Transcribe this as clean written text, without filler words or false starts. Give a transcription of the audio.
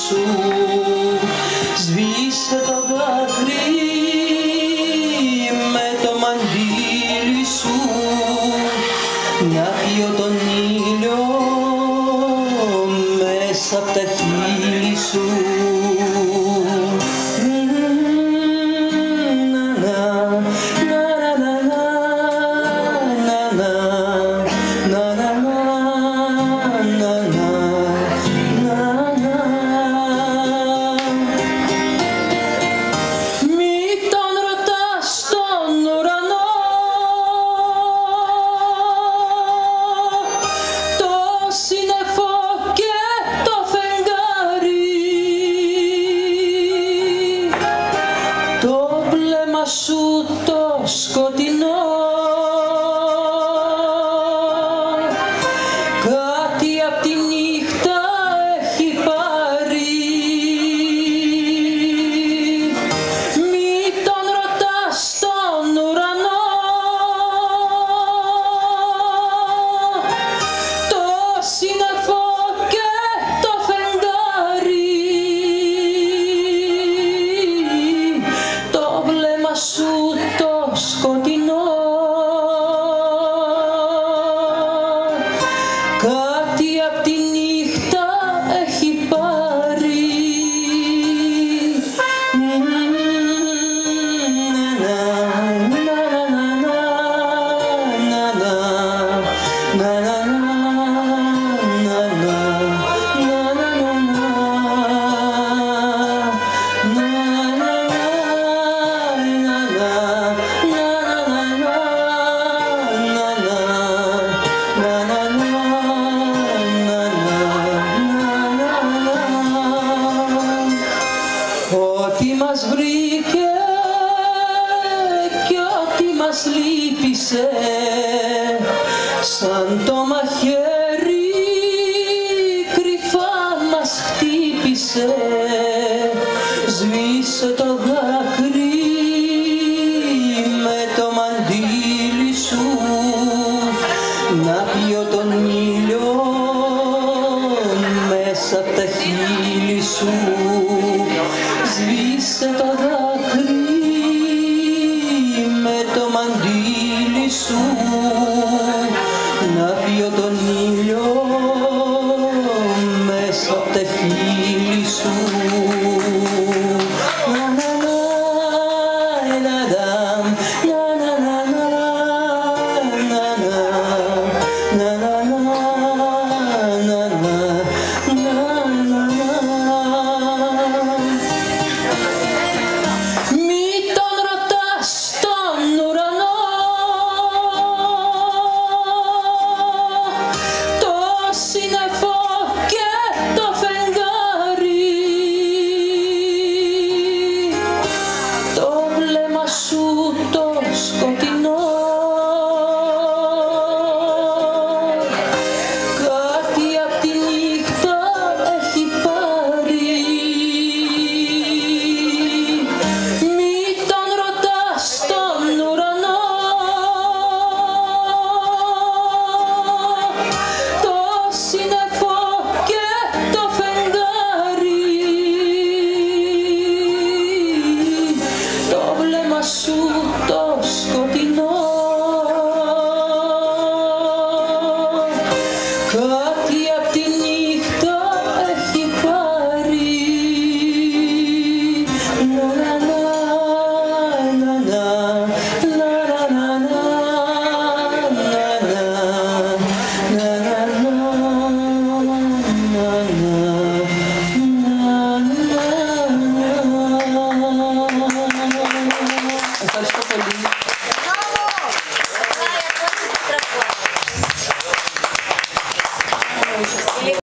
σου. Σβήσε το δάκρυ με το μαντίλι σου, να πιω τον ήλιο μέσα απ' τα χείλη σου. Σου το σκοτεινό κάτι απ' τη νύχτα έχει πάρει. Μη τον ρωτάς τον ουρανό, το σύννεφο και το φεγγάρι. Σου το σκοτεινό κάτι απ' τη νύχτα έχει πάρει. Ό,τι μας βρήκε κι ό,τι μας λύπησε, σαν το μαχαίρι κρυφά μας χτύπησε. Σβήσε το δάκρυ με το μαντίλι σου, να πιω τον ήλιο μέσα απ' τα χείλη σου. Σβήσε το δάκρυ με το μαντίλι σου, να πιω τον ήλιο μέσα απ' τα χείλη σου. Σου το σκοτεινό κάτι απ' τη νύχτα έχει πάρει. Μη τον ρωτάς τον ουρανό, το σύννεφο και το φεγγάρι. Σου το σκοτεινό κάτι απ' τη νύχτα έχει πάρει. Ευχαριστώ πολύ.